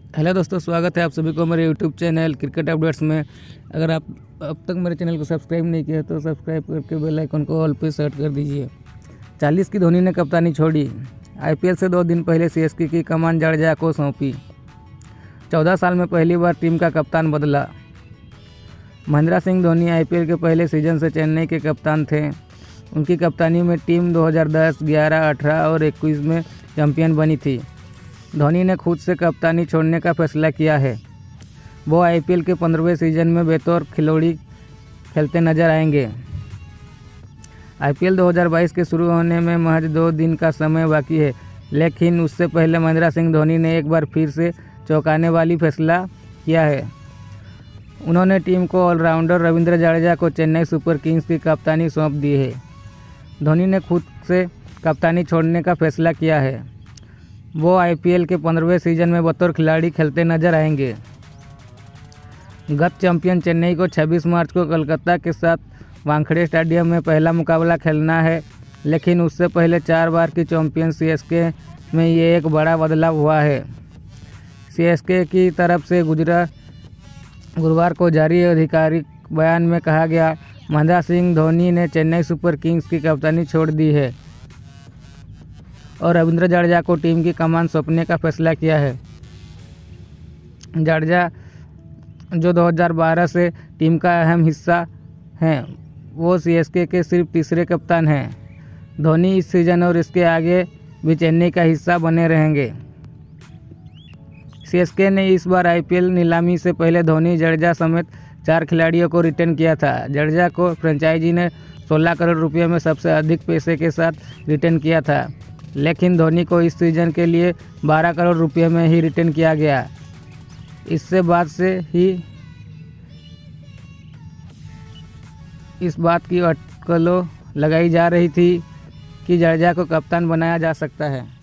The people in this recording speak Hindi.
हेलो दोस्तों, स्वागत है आप सभी को मेरे यूट्यूब चैनल क्रिकेट अपडेट्स में। अगर आप अब तक मेरे चैनल को सब्सक्राइब नहीं किया तो सब्सक्राइब करके बेल आइकन को ऑल पे सेट कर दीजिए। 40 की धोनी ने कप्तानी छोड़ी। आईपीएल से 2 दिन पहले सीएसके की कमान जडेजा को सौंपी। 14 साल में पहली बार टीम का कप्तान बदला। महेंद्र सिंह धोनी आईपीएल के पहले सीजन से चेन्नई के कप्तान थे। उनकी कप्तानी में टीम 2010, 11, 18 और 21 में चैंपियन बनी थी। धोनी ने खुद से कप्तानी छोड़ने का फैसला किया है। वो आईपीएल के 15वें सीजन में बतौर खिलाड़ी खेलते नजर आएंगे। आईपीएल 2022 के शुरू होने में महज 2 दिन का समय बाकी है, लेकिन उससे पहले महेंद्र सिंह धोनी ने एक बार फिर से चौंकाने वाली फैसला किया है। उन्होंने टीम को ऑलराउंडर रविंद्र जडेजा को चेन्नई सुपर किंग्स की कप्तानी सौंप दी है। धोनी ने खुद से कप्तानी छोड़ने का फैसला किया है। वो आईपीएल के 15वें सीजन में बतौर खिलाड़ी खेलते नजर आएंगे। गत चैंपियन चेन्नई को 26 मार्च को कोलकाता के साथ वानखेड़े स्टेडियम में पहला मुकाबला खेलना है, लेकिन उससे पहले 4 बार की चैंपियन सीएसके में ये एक बड़ा बदलाव हुआ है। सीएसके की तरफ से गुरुवार को जारी आधिकारिक बयान में कहा गया, महेंद्र सिंह धोनी ने चेन्नई सुपर किंग्स की कप्तानी छोड़ दी है और रविंद्र जडेजा को टीम की कमान सौंपने का फैसला किया है। जडेजा, जो 2012 से टीम का अहम हिस्सा हैं, वो सीएसके के सिर्फ तीसरे कप्तान हैं। धोनी इस सीजन और इसके आगे भी चेन्नई का हिस्सा बने रहेंगे। सीएसके ने इस बार आईपीएल नीलामी से पहले धोनी, जडेजा समेत 4 खिलाड़ियों को रिटेन किया था। जडेजा को फ्रेंचाइजी ने 16 करोड़ रुपये में सबसे अधिक पैसे के साथ रिटेन किया था, लेकिन धोनी को इस सीजन के लिए 12 करोड़ रुपये में ही रिटेन किया गया। इससे बाद से ही इस बात की अटकलों लगाई जा रही थी कि जडेजा को कप्तान बनाया जा सकता है।